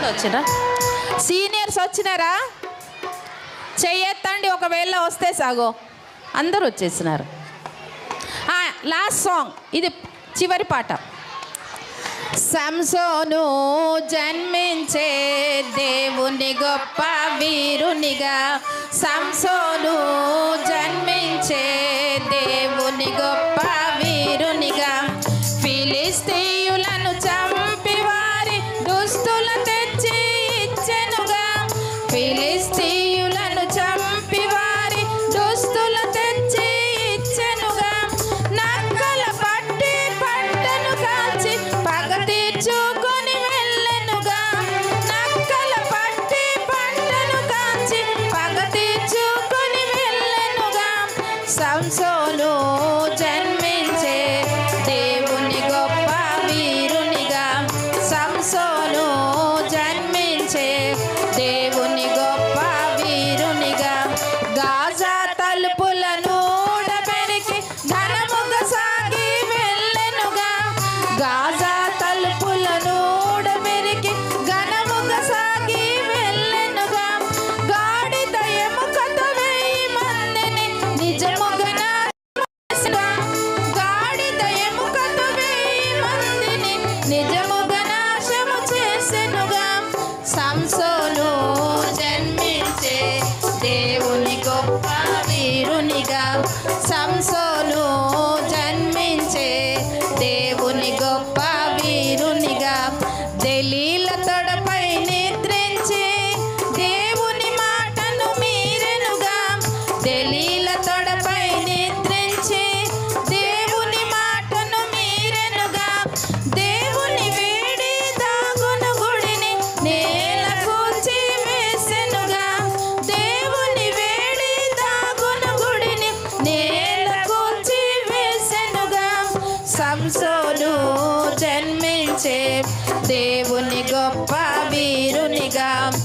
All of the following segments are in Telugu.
కూడా వచ్చినా? సీనియర్స్ వచ్చినారా? చెయ్యెత్తండి ఒకవేళ వస్తే సాగో. అందరూ వచ్చేసినారు. లాస్ట్ సాంగ్, ఇది చివరి పాట. సంసోను జన్మించే దేవుని గొప్ప వీరునిగా, సంసోను జన్మించే దేవుని గొప్ప వీరునిగా, ఫిలిస్తీయులను చంపి వారి దుస్తుల తెచ్చి ఇచ్చెనుగా, ఫిలిస్తీయులను చంపి వారి దుస్తుల తెచ్చి ఇచ్చెనుగా, నక్కల పట్టి పంటను కాల్చి పగ తీర్చుకొని వెళ్ళెనుగా, నక్కల పట్టి పంటను కాల్చి పగ తీర్చుకొని వెళ్ళెనుగా, సంసోను జన్మించే దేవుని గొప్ప వీరునిగా, సంసోను జన్మించే దేవుని గొప్ప వీరునిగా, గాజా తలుపులను ఊడబెరికి ఘనముగా సాగి వెళ్ళెనుగా, గాజా తలుపులను ఊడబెరికి ఘనముగా సాగి వెళ్ళెనుగా, గాడిద ఎముకతో 1000 మందిని నిజముగా నాశనముగా, గాడిద ఎముకతో 1000 మందిని నిజముగా నాశము చేసెనుగా, సంసోను జన్మించే దేవుని గొప్ప వీరునిగా, సంసోను జన్మించే దేవుని గొప్ప వీరునిగా, దెలీల తొడపై నిద్రించి దేవుని మాటను మీరెనుగా, దెలీల తొడపై నిద్రించి దేవుని మాటను మీరెనుగా, దేవుని వేడి దాగును గుడిని నేల కూల్చి వేసెనుగా, దేవుని వేడి దాగును గుడిని నేల కూల్చి వేసెనుగా, సంసోను జన్మించే దేవుని గొప్ప వీరునిగా,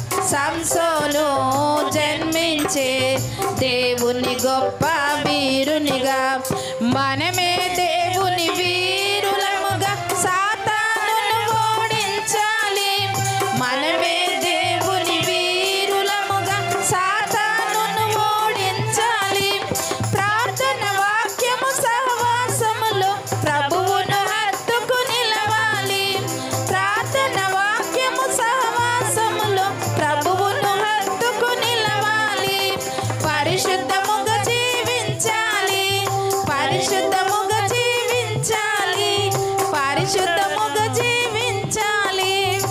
సంసోను జన్మించే దేవుని గొప్ప వీరునిగా, మనమే దేవుని వీరులముగా సాతానును ఓడించాలి, మనమే దేవుని వీరులముగా సాతానును ఓడించాలి, ప్రార్థన వాక్యము సహవాసములో ప్రభువును హత్తుకు నిలవాలి, ప్రార్థన వాక్యము సహవాసములో ప్రభువును హత్తుకు నిలవాలి, పరిశుద్ధముగా జీవించాలి, పరిశుద్ధముగా జీవించాలి, పరిశుద్ధముగా జీవించాలి.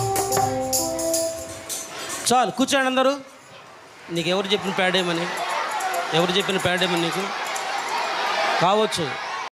చాలు కూర్చోండి అందరూ. నీకు ఎవరు చెప్పిన ప్యాడేమని, ఎవరు చెప్పిన ప్యాడేమని నీకు కావచ్చు.